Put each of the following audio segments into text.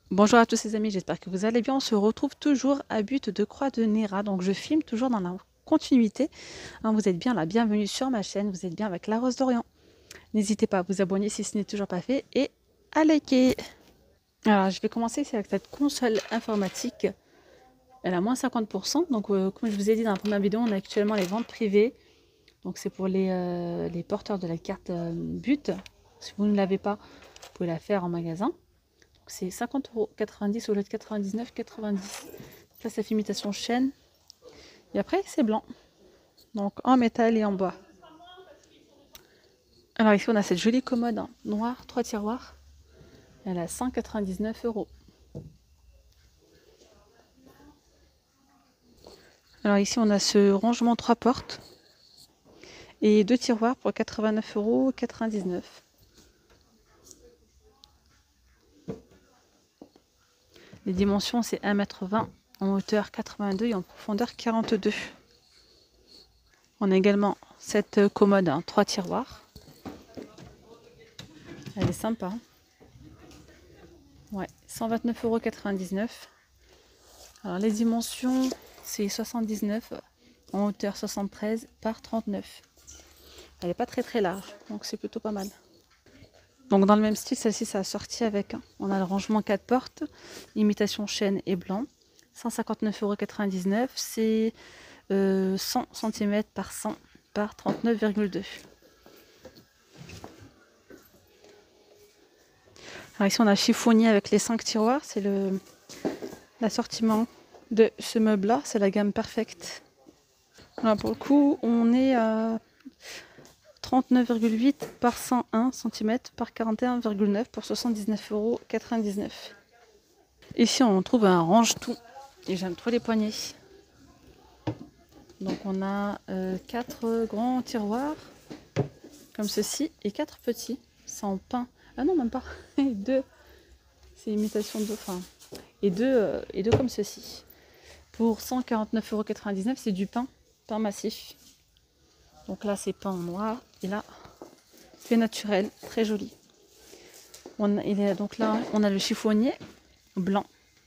Bonjour à tous les amis, j'espère que vous allez bien. On se retrouve toujours à Butte de Croix de Néra. Donc je filme toujours dans la continuité. Vous êtes bien la bienvenue sur ma chaîne, vous êtes bien avec la Rose d'Orient. N'hésitez pas à vous abonner si ce n'est toujours pas fait et à liker. Alors je vais commencer ici avec cette console informatique. Elle a moins 50%. Donc comme je vous ai dit dans la première vidéo, on a actuellement les ventes privées. Donc c'est pour les porteurs de la carte Butte. Si vous ne l'avez pas, vous pouvez la faire en magasin. C'est 50,90 € au lieu de 99,90 €. Là, ça fait imitation chêne. Et après, c'est blanc. Donc en métal et en bois. Alors ici, on a cette jolie commode noire, 3 tiroirs. Elle a 199 €. Alors ici, on a ce rangement 3 portes. Et 2 tiroirs pour 89,99 €. Les dimensions, c'est 1,20 m, en hauteur 82 et en profondeur 42. On a également cette commode 3 tiroirs. Elle est sympa. Ouais, 129,99 €. Alors les dimensions, c'est 79 en hauteur 73 par 39. Elle n'est pas très large, donc c'est plutôt pas mal. Donc dans le même style, celle-ci, ça a sorti avec. On a le rangement 4 portes, imitation chêne et blanc. 159,99 €. C'est 100 cm par 100 par 39,2. Alors ici, on a chiffonnier avec les 5 tiroirs. C'est l'assortiment de ce meuble-là. C'est la gamme Perfect. Là, pour le coup, on est à 39,8 par 101 cm par 41,9 pour 79,99 €. Ici, on trouve un range-tout. Et j'aime trop les poignées. Donc, on a 4 grands tiroirs, comme ceci, et 4 petits. C'est en pain. Ah non, même pas. 2. C'est imitation de. Enfin, et deux comme ceci. Pour 149,99 €, c'est du pain massif. Donc là, c'est peint en noir. Et là, fait naturel, très joli. Donc là, on a le chiffonnier blanc.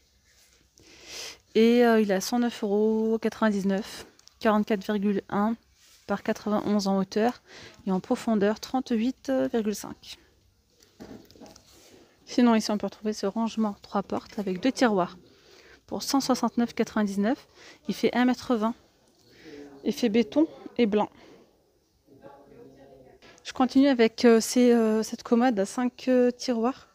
Et il est à 109,99 €, 44,1 par 91 en hauteur et en profondeur 38,5. Sinon, ici, on peut retrouver ce rangement 3 portes avec 2 tiroirs pour 169,99 €. Il fait 1,20 m. Effet béton et blanc. Je continue avec cette commode à 5 tiroirs.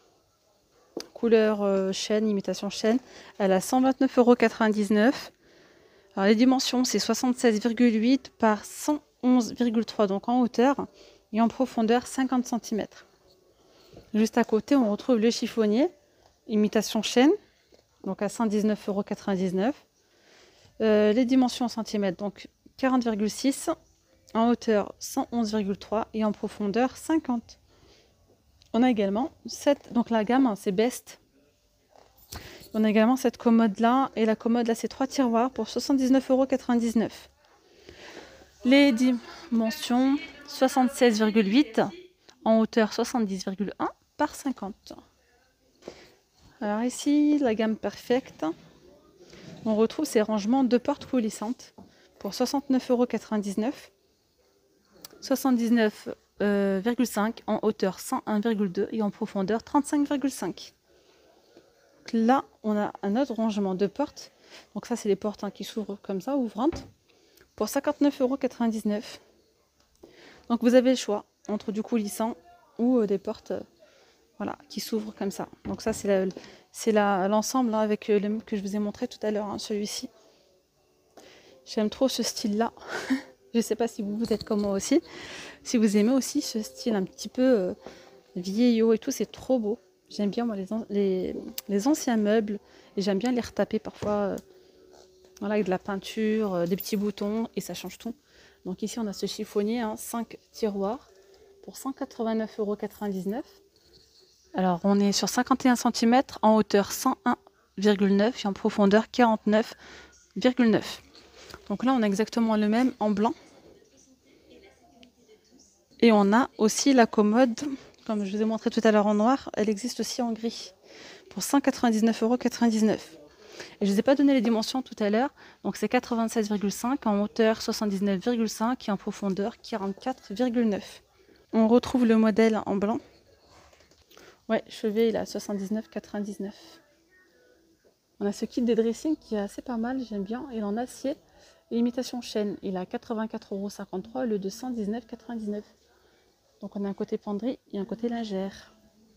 Couleur chêne, imitation chêne. Elle a 129,99 €. Alors les dimensions, c'est 76,8 par 111,3, donc en hauteur, et en profondeur 50 cm. Juste à côté, on retrouve le chiffonnier, imitation chêne, donc à 119,99 €. Les dimensions en centimètres, donc 40,6, en hauteur 111,3 et en profondeur 50. On a également donc la gamme, c'est Best. On a également cette commode là, et la commode là, c'est 3 tiroirs pour 79,99 €. Les dimensions 76,8 en hauteur 70,1 par 50. Alors ici, la gamme Perfect. On retrouve ces rangements de portes coulissantes pour 69,99 €. 79,5 en hauteur 101,2 et en profondeur 35,5. Là, on a un autre rangement de portes. Donc ça, c'est les portes qui s'ouvrent comme ça, ouvrantes, pour 59,99 €. Donc vous avez le choix entre du coulissant ou des portes voilà, qui s'ouvrent comme ça. Donc ça, c'est l'ensemble avec que je vous ai montré tout à l'heure, celui-ci. J'aime trop ce style-là. Je ne sais pas si vous êtes comme moi aussi. Si vous aimez aussi ce style un petit peu vieillot et tout, c'est trop beau. J'aime bien moi les anciens meubles et j'aime bien les retaper parfois voilà, avec de la peinture, des petits boutons et ça change tout. Donc ici on a ce chiffonnier, 5 tiroirs pour 189,99 €. Alors on est sur 51 cm en hauteur 101,9 et en profondeur 49,9. Donc là on a exactement le même en blanc. Et on a aussi la commode, comme je vous ai montré tout à l'heure en noir, elle existe aussi en gris. pour 199,99 €. Et je ne vous ai pas donné les dimensions tout à l'heure. Donc c'est 96,5 en hauteur, 79,5 et en profondeur 44,9. On retrouve le modèle en blanc. Ouais, chevet il est à 79,99. On a ce kit de dressing qui est assez pas mal, j'aime bien. Il est en acier. Et l'imitation chaîne, il est à 84,53 € au lieu de 119,99 €. Donc on a un côté penderie et un côté lingère.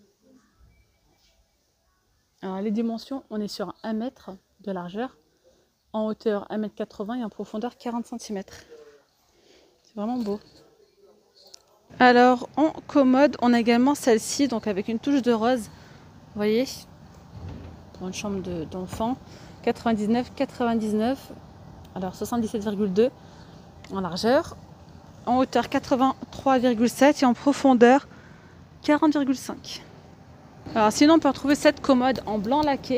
Alors les dimensions, on est sur 1 mètre de largeur, en hauteur 1,80 m et en profondeur 40 cm. C'est vraiment beau. Alors en commode, on a également celle-ci, donc avec une touche de rose. Vous voyez, pour une chambre d'enfant, 99,99. Alors 77,2 en largeur, en hauteur 83,7 et en profondeur 40,5. Alors sinon on peut retrouver cette commode en blanc laqué,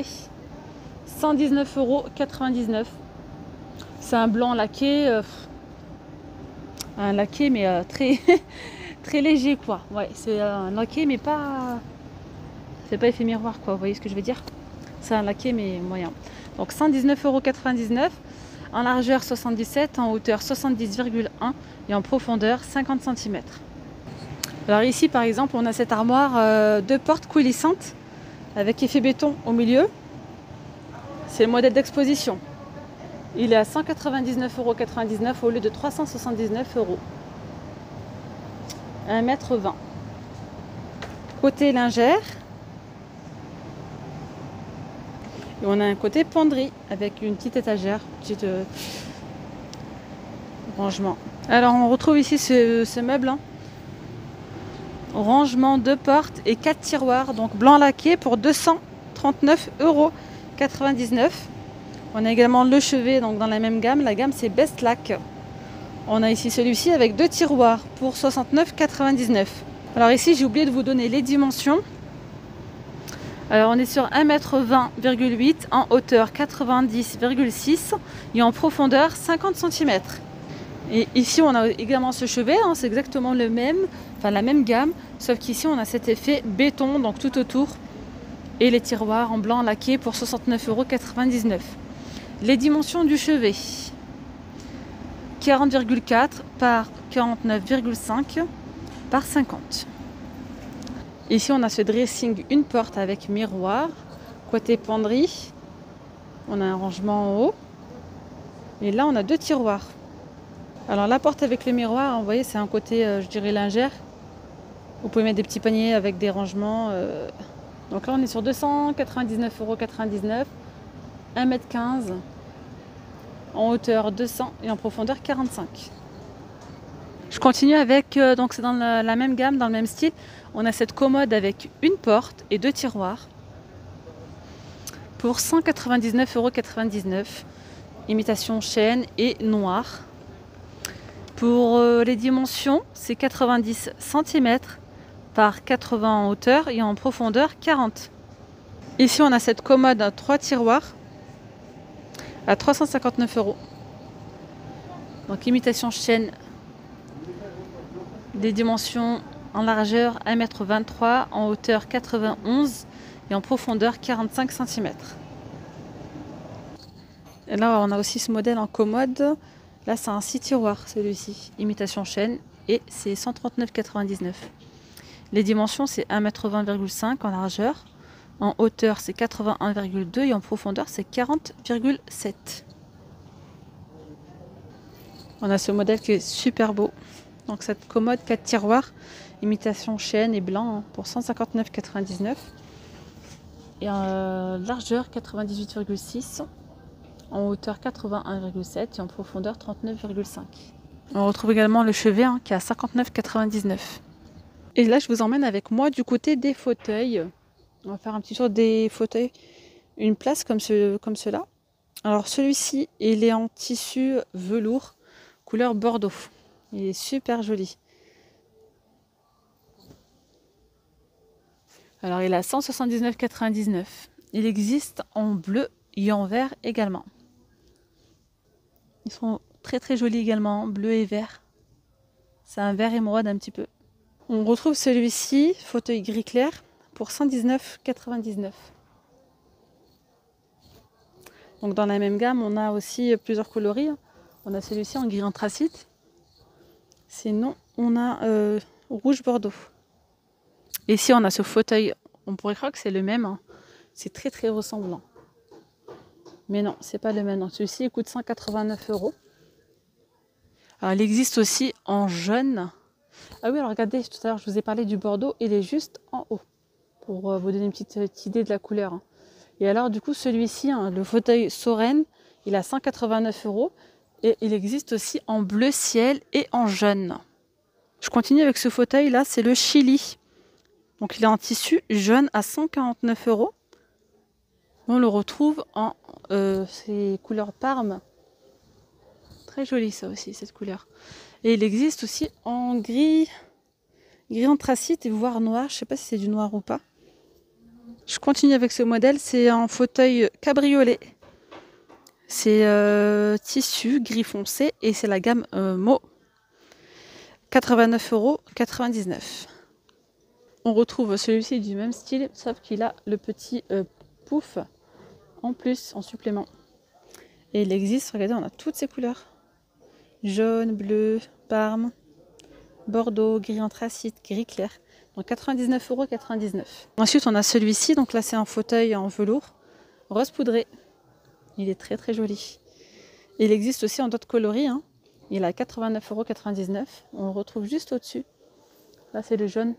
119,99 €. C'est un blanc laqué, un laqué mais très très léger quoi. Ouais, c'est un laqué mais pas, c'est pas effet miroir quoi. Vous voyez ce que je veux dire? C'est un laqué mais moyen. Donc 119,99 € en largeur 77, en hauteur 70,1 et en profondeur 50 cm. Alors ici par exemple on a cette armoire 2 portes coulissantes avec effet béton au milieu. C'est le modèle d'exposition. Il est à 199,99 € au lieu de 379 €. 1,20 m. Côté lingère. Et on a un côté penderie avec une petite étagère, petit rangement. Alors on retrouve ici ce meuble. Rangement 2 portes et 4 tiroirs, donc blanc laqué pour 239,99 €. On a également le chevet donc dans la même gamme. La gamme c'est Best Lac. On a ici celui-ci avec 2 tiroirs pour 69,99 €. Alors ici j'ai oublié de vous donner les dimensions. Alors on est sur 1,20 m en hauteur 90,6 et en profondeur 50 cm. Et ici on a également ce chevet, c'est exactement le même, enfin la même gamme, sauf qu'ici on a cet effet béton donc tout autour et les tiroirs en blanc laqué pour 69,99 €. Les dimensions du chevet, 40,4 par 49,5 par 50. Ici on a ce dressing une porte avec miroir, côté penderie, on a un rangement en haut et là on a 2 tiroirs. Alors la porte avec le miroir, vous voyez c'est un côté je dirais lingère. Vous pouvez mettre des petits paniers avec des rangements. Donc là on est sur 299,99 €, 1,15 m en hauteur 200 et en profondeur 45. Je continue avec, donc c'est dans la même gamme, dans le même style. On a cette commode avec une porte et 2 tiroirs pour 199,99 €, imitation chêne et noir. Pour les dimensions, c'est 90 cm par 80 en hauteur et en profondeur 40. Ici, on a cette commode à 3 tiroirs à 359 €. Donc, imitation chêne, des dimensions en largeur 1,23 m, en hauteur 91 et en profondeur 45 cm. Et là, on a aussi ce modèle en commode. Là, c'est un 6 tiroirs, celui-ci, imitation chêne, et c'est 139,99 €. Les dimensions, c'est 1,20 m en largeur. En hauteur, c'est 81,2 et en profondeur, c'est 40,7. On a ce modèle qui est super beau. Donc, cette commode 4 tiroirs, imitation chêne et blanc pour 159,99 €. Et en largeur, 98,6. En hauteur 81,7 et en profondeur 39,5. On retrouve également le chevet qui est à 59,99 €. Et là, je vous emmène avec moi du côté des fauteuils. On va faire un petit tour des fauteuils. Une place comme cela. Alors celui-ci, il est en tissu velours, couleur bordeaux. Il est super joli. Alors il est à 179,99 €. Il existe en bleu et en vert également. Ils sont très très jolis également, bleu et vert. C'est un vert émeraude un petit peu. On retrouve celui-ci, fauteuil gris clair, pour 119,99 €. Donc dans la même gamme, on a aussi plusieurs coloris. On a celui-ci en gris anthracite. Sinon, on a rouge bordeaux. Et ici, on a ce fauteuil. On pourrait croire que c'est le même. Hein. C'est très très ressemblant. Mais non, c'est pas le même. Donc celui-ci il coûte 189 €. Alors, il existe aussi en jaune. Ah oui, alors regardez, tout à l'heure, je vous ai parlé du bordeaux. Il est juste en haut. Pour vous donner une petite idée de la couleur. Hein. Et alors, du coup, celui-ci, hein, le fauteuil Soren, il a 189 €. Et il existe aussi en bleu ciel et en jaune. Je continue avec ce fauteuil là, c'est le Chili. Donc il est en tissu jaune à 149 €. On le retrouve en ces couleurs Parme. Très joli ça aussi, cette couleur. Et il existe aussi en gris anthracite et voire noir. Je ne sais pas si c'est du noir ou pas. Je continue avec ce modèle, c'est en fauteuil cabriolet. C'est tissu gris foncé et c'est la gamme Mo. 89,99 €. On retrouve celui-ci du même style, sauf qu'il a le petit pouf en plus, en supplément. Et il existe, regardez, on a toutes ces couleurs. Jaune, bleu, parme, bordeaux, gris anthracite, gris clair. Donc 99,99 €. Ensuite, on a celui-ci, donc là c'est un fauteuil en velours, rose poudré. Il est très très joli. Et il existe aussi en d'autres coloris. Hein. Il est à 89,99 €. On le retrouve juste au-dessus. Là, c'est le jaune.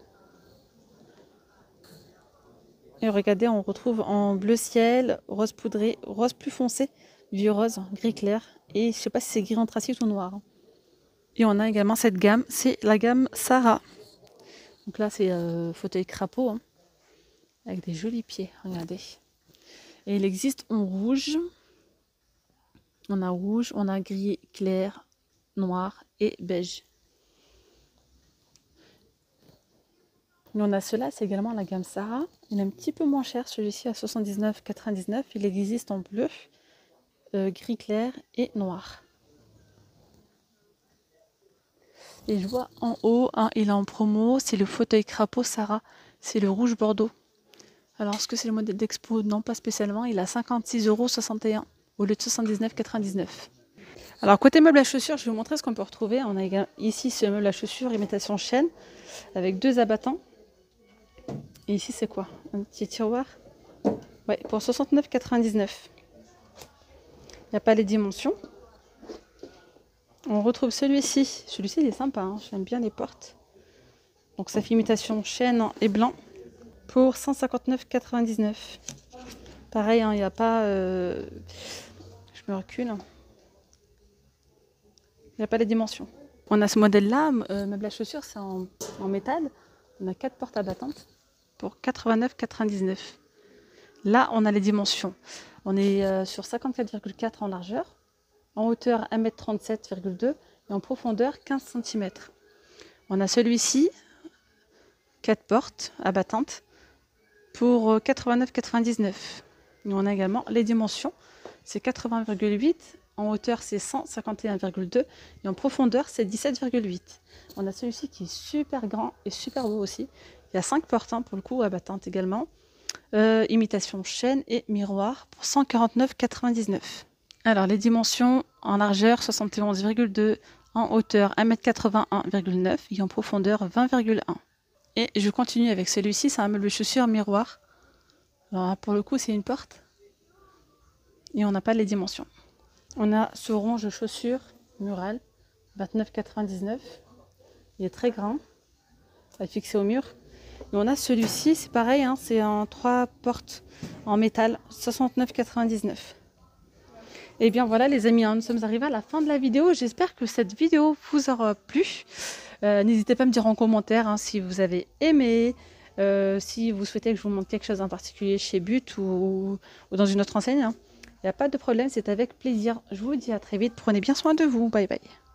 Et regardez, on retrouve en bleu ciel, rose poudré, rose plus foncé, vieux rose, gris clair. Et je ne sais pas si c'est gris anthracite ou noir. Et on a également cette gamme, c'est la gamme Sarah. Donc là, c'est fauteuil crapaud, hein, avec des jolis pieds, regardez. Et il existe en rouge. On a rouge, on a gris clair, noir et beige. Et on a cela, c'est également la gamme Sarah. Il est un petit peu moins cher, celui-ci à 79,99 €. Il existe en bleu, gris clair et noir. Et je vois en haut, hein, il est en promo, c'est le fauteuil crapaud Sarah. C'est le rouge bordeaux. Alors, est-ce que c'est le modèle d'expo? Non, pas spécialement. Il a 56,61 € au lieu de 79,99 €. Alors, côté meuble à chaussures, je vais vous montrer ce qu'on peut retrouver. On a ici ce meuble à chaussures imitation chêne avec 2 abattants. Et ici, c'est quoi? Un petit tiroir. Ouais, pour 69,99 €. Il n'y a pas les dimensions. On retrouve celui-ci. Celui-ci, il est sympa. Hein. J'aime bien les portes. Donc, ça fait imitation chêne et blanc pour 159,99 €. Pareil, hein, il n'y a pas... Je me recule. Il n'y a pas les dimensions. On a ce modèle-là, meuble à chaussures, c'est en métal. On a 4 portes abattantes pour 89,99 €. Là, on a les dimensions. On est sur 54,4 en largeur, en hauteur 1,37,2 m et en profondeur 15 cm. On a celui-ci, 4 portes abattantes pour 89,99 €. Et on a également les dimensions. C'est 80,8. En hauteur, c'est 151,2 et en profondeur, c'est 17,8. On a celui-ci qui est super grand et super beau aussi. Il y a 5 portes hein, pour le coup, abattantes également. Imitation chêne et miroir pour 149,99 €. Alors, les dimensions en largeur, 71,2, en hauteur 1,81,9 m et en profondeur 20,1. Et je continue avec celui-ci, c'est un meuble de chaussures miroir. Alors, pour le coup, c'est une porte. Et on n'a pas les dimensions. On a ce ronge chaussures mural, 29,99 €. Il est très grand, ça est fixé au mur. Et on a celui-ci, c'est pareil, hein, c'est en 3 portes en métal, 69,99 €. Et bien voilà les amis, hein, nous sommes arrivés à la fin de la vidéo. J'espère que cette vidéo vous aura plu. N'hésitez pas à me dire en commentaire hein, si vous avez aimé, si vous souhaitez que je vous montre quelque chose en particulier chez But ou dans une autre enseigne. Hein. Il n'y a pas de problème, c'est avec plaisir. Je vous dis à très vite. Prenez bien soin de vous. Bye bye.